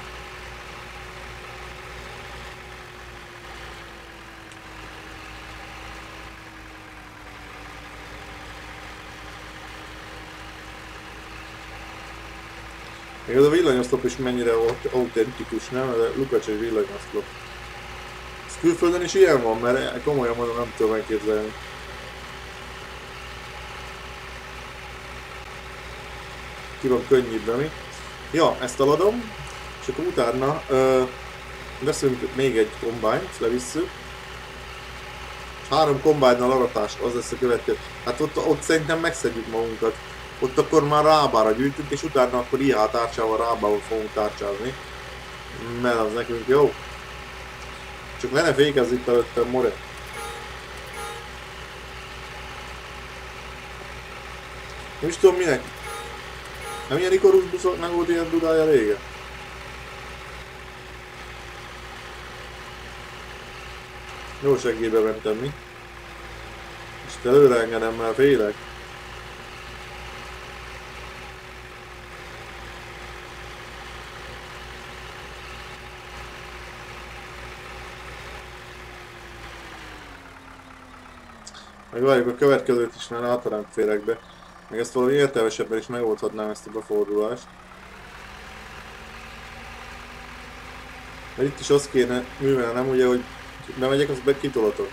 Még ez a villanyoszlop is mennyire autentikus, nem? Ez a lukacsos villanyoszlop. Ez külföldön is ilyen van, mert komolyan mondom, nem tudom elképzelni. Ki van könnyítve, mi? Ja, ezt eladom, és akkor utána ö, veszünk még egy kombányt, levisszük. És három kombájnnal aratás, az lesz a következő. Hát ott, ott szerintem megszedjük magunkat. Ott akkor már rábára gyűjtünk, és utána akkor i há tárcsával rábával fogunk tárcsázni. Mert az nekünk jó. Csak le ne fékezz itt előttem, more. Nem is tudom minek. Nem ilyen ikorus buszoknak volt ilyen dudája régen? Jó seggébe mentem, mi? És te előre engedem, mert félek. Meg várjuk a következőt is, mert általán férek be. Meg ezt valami értelmesebben is megoldhatnám, ezt a befordulást. Mert itt is azt kéne művelnem, ugye, hogy bemegyek, azt be kitolatok.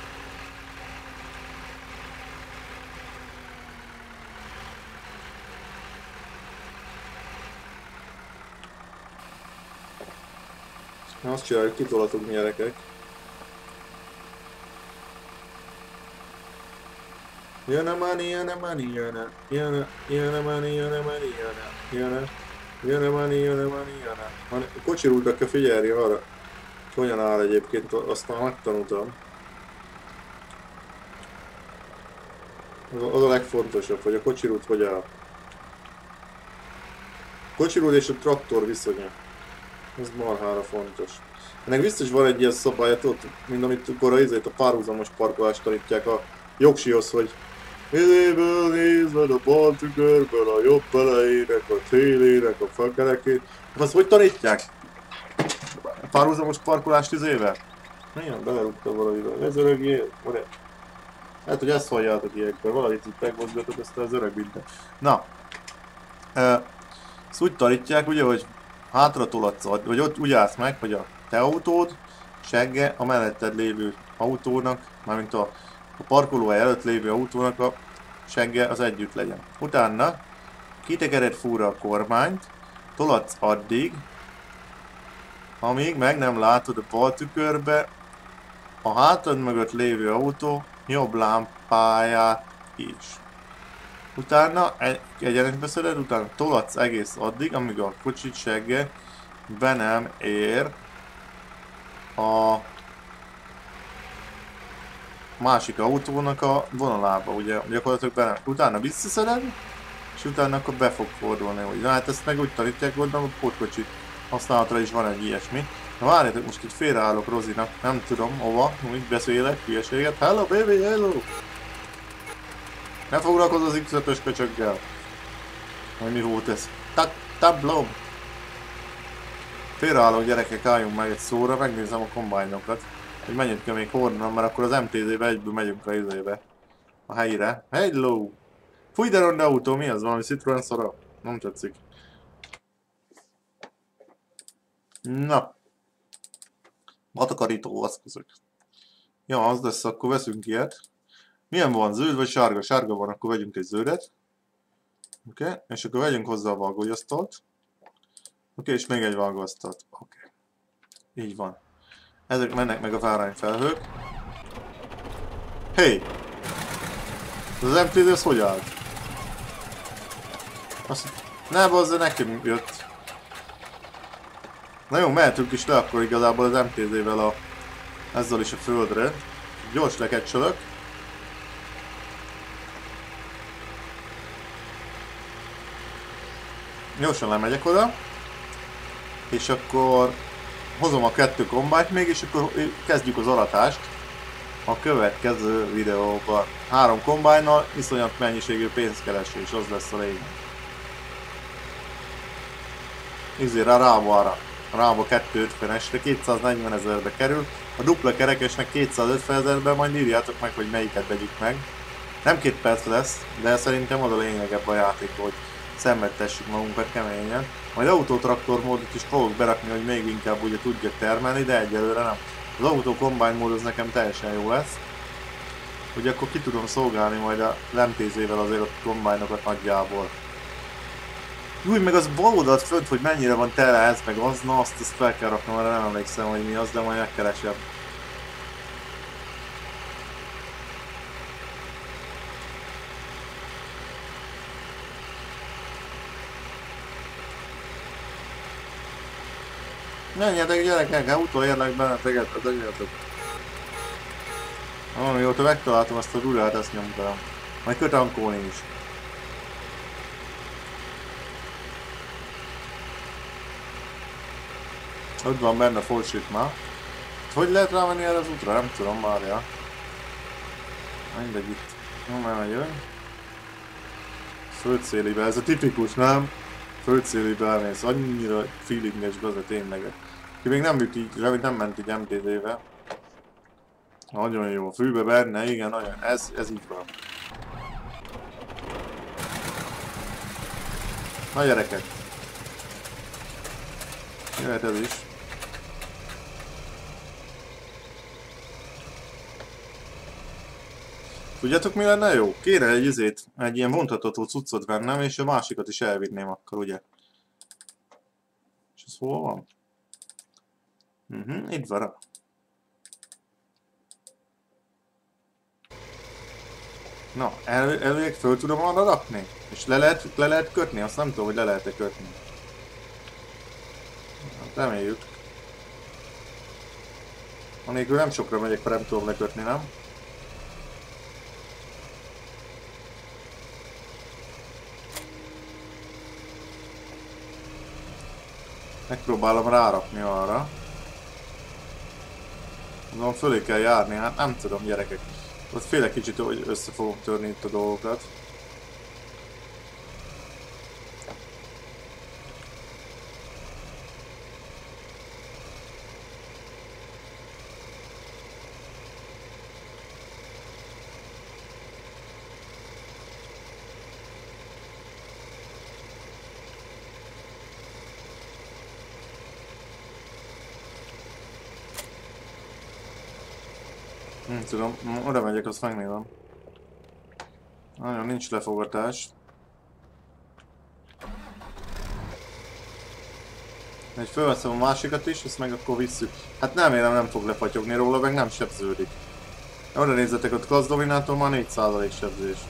Azt csináljuk, kitolatok, gyerekek. Jön a money, jön a money, jön a, jön a, jön a money, jön a money, jön a, jön a, jön a money, jön a money, jön a. A kocsirúdnak kell figyelni arra, hogyan áll egyébként, azt már megtanultam. Az a, az a legfontosabb, hogy a kocsirút hogy áll. A kocsirúd és a traktor viszonya. Ez marhára fontos. Ennek biztos van egy ilyen szabály, mint amit akkor a, a párhuzamos parkolást tanítják a jogsihoz, hogy izéből nézved a bal tükörből, a jobb elejének, a szélének, a felkerekét. Azt hogy tanítják? A párhuzamos parkolást izével? Milyen belerúgtam valamivel. Ez öreg él? Hát, hogy ezt halljátok ilyenkor, valamit itt megmozgatok, ezt az öreg minden. Na. Ezt úgy tanítják, ugye, hogy hátra tolatsz, vagy ott úgy állsz meg, hogy a te autód segge a melletted lévő autónak, mármint a a parkolóhely előtt lévő autónak a segge az együtt legyen. Utána kitekered fúra a kormányt, tolatsz addig, amíg meg nem látod a bal tükörbe a hátad mögött lévő autó jobb lámpáját is. Utána egy, egyenesbe szeded, utána tolatsz egész addig, amíg a kocsit segge be nem ér a másik autónak a vonalába, ugye gyakorlatilag benne. Utána visszaszeded, és utána akkor be fog fordulni, hogy na hát ezt meg úgy tanítják, gondolom, a pótkocsi használatra is van egy ilyesmi. Na várjátok, most itt félreállok Rozinak, nem tudom hova, úgy beszélek, hülyeséget. Hello baby, hello! Ne foglalkozz az iksz ötös köcsöggel. Vagy mi volt ez? Tak, tablom! Félreállok, gyerekek, álljunk meg egy szóra, megnézem a kombájnokat. Hogy mennyit kell még hordnom, mert akkor az em té zébe egyből megyünk a izébe. A helyre. Hello! Fúj de ronda autó, mi az? Valami Citroen szara? Nem tetszik. Na. Matakarító eszközök. Ja, az lesz, akkor veszünk ilyet. Milyen van? Zöld vagy sárga? Sárga van, akkor vegyünk egy zöldet. Oké, okay. És akkor vegyünk hozzá a vágóasztalt. Oké, okay, és még egy vágóasztalt. Oké. Okay. Így van. Ezek mennek meg a várányfelhők. Hey! Az em té zé az hogy állt? Azt... Ne, bazza, nekem jött. Na jó, mehetünk is le akkor igazából az em té zével a... ezzel is a földre. Gyors lekecsolök. Gyorsan lemegyek oda. És akkor hozom a kettő kombányt még, és akkor kezdjük az aratást a következő videóban. Három kombájnnal, iszonyat mennyiségű pénzkeresés, az lesz a lényeg. Izé rá rába arra. Rába kétszázötvenesre kétszáznegyven ezerbe kerül. A dupla kerekesnek kétszázötven ezerben, majd írjátok meg, hogy melyiket vegyük meg. Nem két perc lesz, de szerintem az a lényeg ebben a játékban, hogy szenvedtessük magunkat keményen. Majd autótraktor módot is fogok berakni, hogy még inkább ugye tudjak termelni, de egyelőre nem. Az autó combine mód az nekem teljesen jó lesz. Ugye akkor ki tudom szolgálni majd a em té zével azért a combine-okat nagyjából. Úgy meg az bal oldalt fönt, hogy mennyire van tele ez meg az, na azt, azt fel kell raknom, arra nem emlékszem, hogy mi az, de majd megkeresem. Menjetek gyerekek, utolérlek benneteket, az egyetek. Ah, mióta megtaláltam azt a rulát, ezt nyomtam. Majd kötankolni is. Ott van benne Forsyth már. Hogy lehet rámenni erre az útra? Nem tudom már, ja. Mindegy itt. Jó, már jön. Földszélibe, ez a tipikus, nem? Földszélibe elmész, annyira feelinges gazda tényleg. Ki még nem ült így, nem ment így em té zével. Nagyon jó, fülbe benne, igen, nagyon, ez, ez így van. Na gyerekek. Jöhet ez is. Tudjátok mi lenne jó? Kéne egy izét, egy ilyen vontatható cuccot vennem, és a másikat is elvinném akkor, ugye? És ez hol van? Uh-huh, itt van. Na, el, elég föl tudom arra rakni? És le lehet, le lehet kötni? Azt nem tudom, hogy le lehet-e kötni. Hát reméljük. Anélkül nem sokra megyek, ha nem tudom lekötni, nem? Megpróbálom rárakni arra. Mondom, fölé kell járni, hát nem tudom, gyerekek. Ott félek kicsit, hogy össze fogom törni itt a dolgokat. Nem tudom, oda megyek, azt megnézem. Nagyon nincs lefogatás. Egy fölveszem a másikat is, ezt meg akkor visszük. Hát nem érem, nem fog lefatyogni róla, meg nem sebződik. Oda nézzetek, ott klassz dominátor már négy százalék sebzés.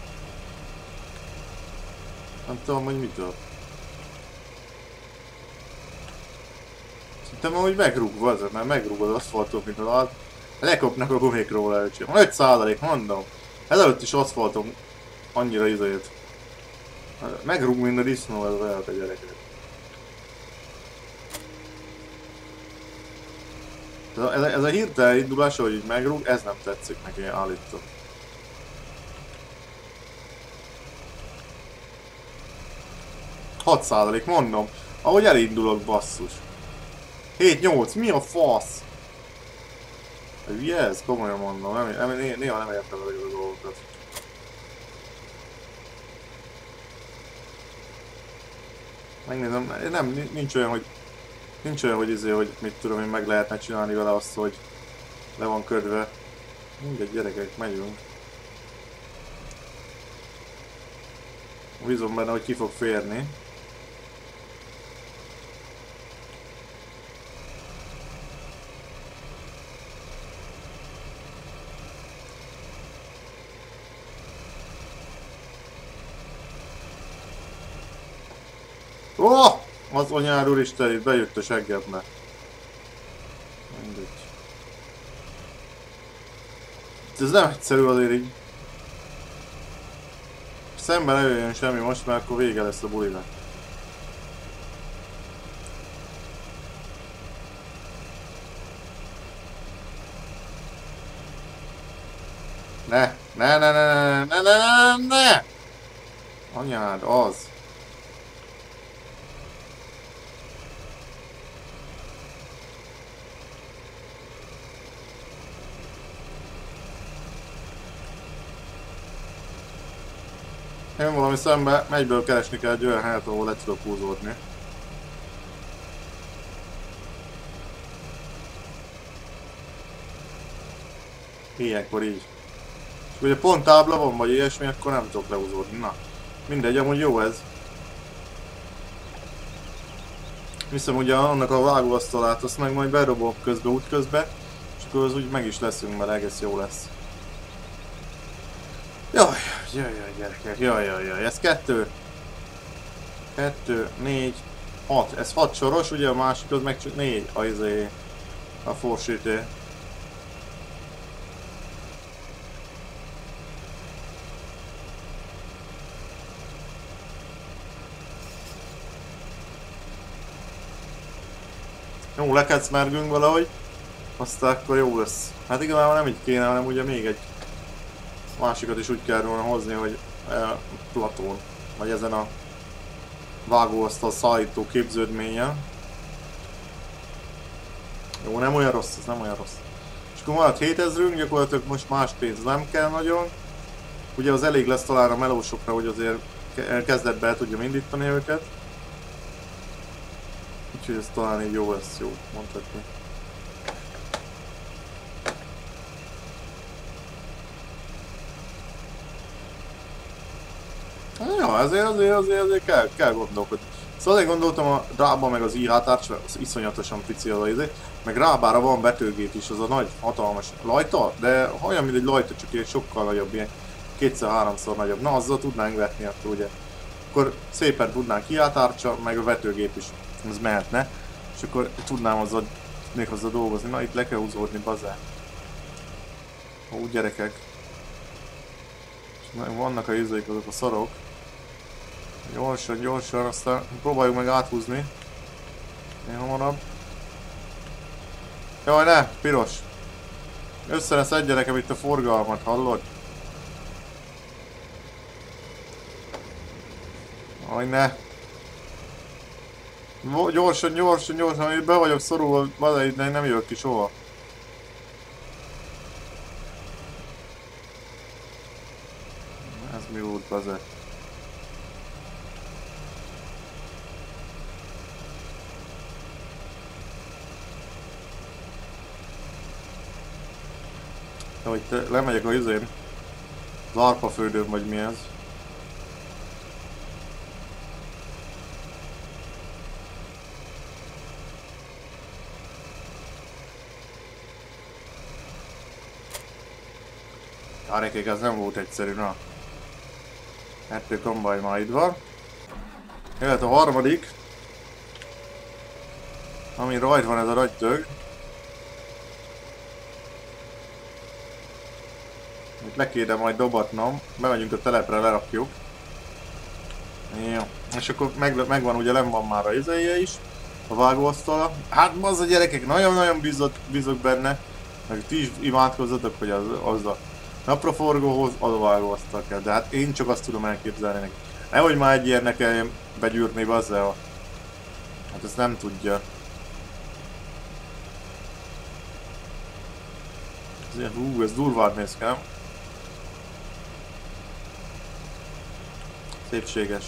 Nem tudom, hogy mitől. Szerintem ahogy megrúgva az, mert megrúg az aszfalton, mint az. Lekopnak a gumik róla, öcsém. öt százalék, mondom. Ezelőtt is aszfaltom annyira izajött. Megrúg, mint a disznó, ez lehet a gyerekek. Ez a, ez a, ez a hirtelen indulás, hogy így megrúg, ez nem tetszik neki, állítom. hat százalék, mondom. Ahogy elindulok, basszus. hét nyolc, mi a fasz? Ugye ez? Komolyan mondom, nem, nem, néha nem értem meg a dolgokat. Megnézem, nem, nincs olyan, hogy nincs olyan, hogy izé, hogy mit tudom én, meg lehetne csinálni vele azt, hogy le van ködve. Mindegy, gyerekek, megyünk. Bízom benne, hogy ki fog férni. Ó! Oh! Az anyár úristen, itt bejött a seggembe. Mindegy. Ez nem egyszerű azért így. Szemben ne jöjjön semmi most, mert akkor vége lesz a bulinak. Ne! Ne, ne, ne, ne, ne, ne, ne, ne! Anyád, az! Én valami szembe megyből keresni kell egy olyan helyet, ahol le tudok húzódni. Ilyenkor így. És ugye pont tábla van, vagy ilyesmi, akkor nem tudok lehúzódni. Na, mindegy, amúgy jó ez. Viszem ugye annak a vágóasztalát, azt meg majd berobom közbe, út közbe, és akkor az úgy meg is leszünk, mert egész jó lesz. Jaj, jaj, jaj, gyerekek, jaj, jaj, jaj, ez kettő, kettő, négy, hat, ez hat soros, ugye a másik az meg csak négy, a izé, a forsíté. Jó, lekecmergünk valahogy, aztán akkor jó lesz. Hát igazából nem így kéne, hanem ugye még egy másikat is úgy kell volna hozni, hogy e, platón, vagy ezen a vágóasztal szállító képződménye. Jó, nem olyan rossz, ez nem olyan rossz. És akkor maradt hétezrünk, gyakorlatilag most más pénz nem kell nagyon. Ugye az elég lesz talán a melósokra, hogy azért kezdetbe el tudjam indítani őket. Úgyhogy ez talán így jó lesz, jó mondhatni. Ja, azért, azért, azért, azért kell, kell gondolkodni. Szóval azért gondoltam a Rába meg az i há tárcsa, az iszonyatosan pici az izé, meg Rábára van vetőgép is, az a nagy, hatalmas lajta, de olyan, mint egy lajta, csak ilyen sokkal nagyobb, ilyen kétszer-háromszor nagyobb. Na, azzal tudnánk vetni akkor ugye. Akkor szépen tudnánk i há tárcsa, meg a vetőgép is, az mehetne. És akkor tudnám azzal, még azzal dolgozni. Na, itt le kell húzódni, bazán. Ó, gyerekek. És vannak a izék, azok a szarok. Gyorsan, gyorsan, aztán próbáljuk meg áthúzni. Én hamarabb. Jaj, ne! Piros! Össze ne szedje nekem itt a forgalmat, hallod? Jaj, ne! Gyorsan, gyorsan, gyorsan, hogy be vagyok szorulva, vele itt nem jövök ki soha. Ez mi volt, bazeg? Hogy te, lemegyek a izén, az árpaföldön vagy mi ez. Gyerekek, ez nem volt egyszerű, na. Kettő kombány már itt van. Jöhet a harmadik. Ami rajt van ez a ragytög. Itt le kéne majd dobatnom, bemegyünk a telepre, lerakjuk. Jó. És akkor meg, megvan, ugye nem van már a izéje is, a vágóasztala. Hát az a gyerekek, nagyon-nagyon bízok, bízok benne. Meg ti is imádkozzatok, hogy az, az a napraforgóhoz az a vágóasztal kell. De hát én csak azt tudom elképzelni neki. Nehogy már egy ilyennek kelljen begyűrni bazzel. Hát ezt nem tudja. Ez, hú, ez durvább néz ki, nem? Szépséges.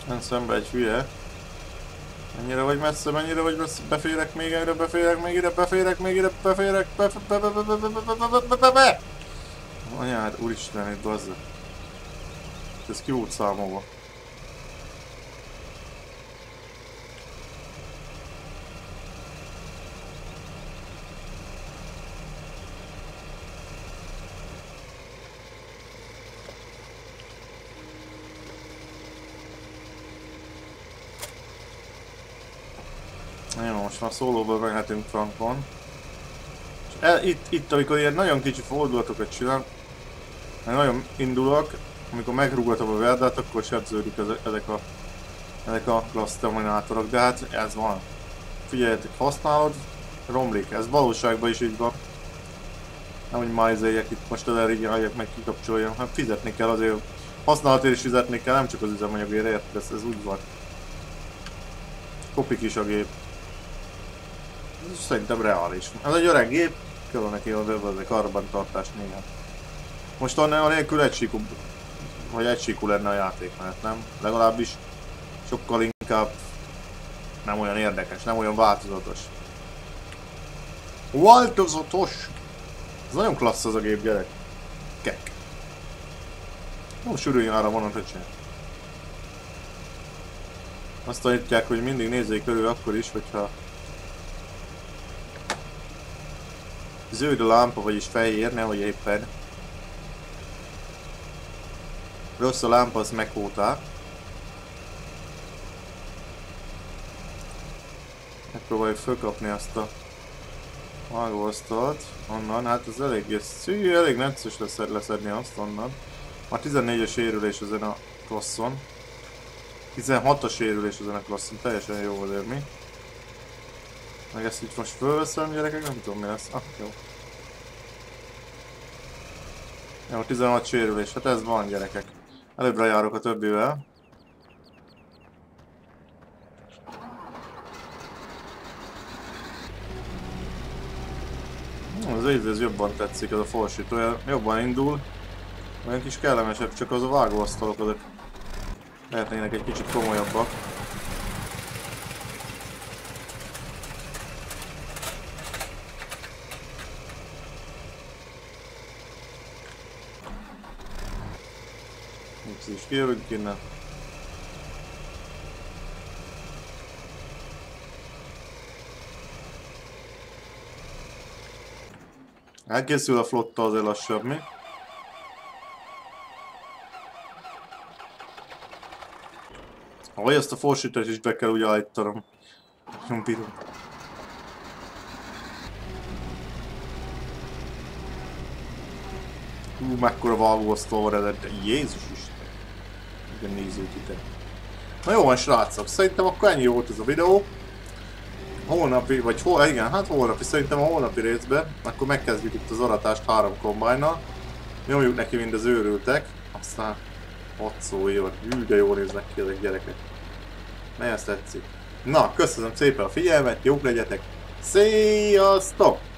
Nem szembe egy hülye. Mennyire vagy messze, mennyire vagy messze, beférek még ide, beférek még ide, beférek még ide, beférek, be anyád, úristen, itt bazza. Ez ki volt számolva. Jó, most már szólóból meghetünk frankon. És el, itt, itt, amikor ilyen nagyon kicsi fordulatokat csinál, nagyon indulok, amikor megrúgatom a verdát, akkor sebződik ezek a, ezek a glass terminátorok, de hát ez van. Figyeljetek, használod, romlik, ez valóságban is így van. Nem, hogy májzéljek itt most az elrigyáljak, meg kikapcsoljam, hát fizetni kell azért, használatért is fizetni kell, nem csak az üzemanyagért, érted, ez, ez úgy van. Kopik is a gép. Ez szerintem reális. Ez egy öreg gép, kell neki az övező karbantartás néha. Most annál nélkül egysíkú, vagy egysíkú lenne a játékmenet, nem? Legalábbis sokkal inkább nem olyan érdekes, nem olyan változatos. Változatos! Ez nagyon klassz az a gép, gyerek. Kek. Ó, sűrűjön arra vonat, öcsém. Azt tanítják, hogy mindig nézzék körül akkor is, hogyha zöld a lámpa, vagyis fehér, nehogy éppen. Rossz a lámpa, az meghóták. Megpróbáljuk fölkapni azt a vágóasztalt onnan, hát ez elég, szű, elég necces lesz leszedni azt onnan. Már tizennégyes érülés ezen a klasszon. tizenhatos érülés ezen a klasszon, teljesen jó azért mi. Meg ezt itt most fölveszem, gyerekek, nem tudom mi lesz. Ah, jó. Jó, tizenhat sérülés, hát ez van, gyerekek. Előbbre járok a többivel. Az íz, ez jobban tetszik, ez a forsít, olyan jobban indul. Olyan kis kellemesebb, csak az a vágóasztalok azok lehetnének egy kicsit komolyabbak. Itt is kijövünk innen. Elkészül a flotta, azért lassabb, mi? Ahogy ezt a forsítást is be kell úgy állítanom. Nem bírom. Hú, mekkora vágóasztal van ez, Jézus Isten. Igen, nézzük ide. Na jó van, srácok, szerintem akkor ennyi volt ez a videó. Holnapi, vagy hol, igen, hát holnapi, szerintem a holnapi részben, akkor megkezdjük itt az aratást három kombájnnal. Nyomjuk neki mind az őrültek, aztán ott szó jön, hű, de jól néznek ki ezek gyerekek. Ne ezt tetszik. Na, köszönöm szépen a figyelmet, jók legyetek, sziasztok!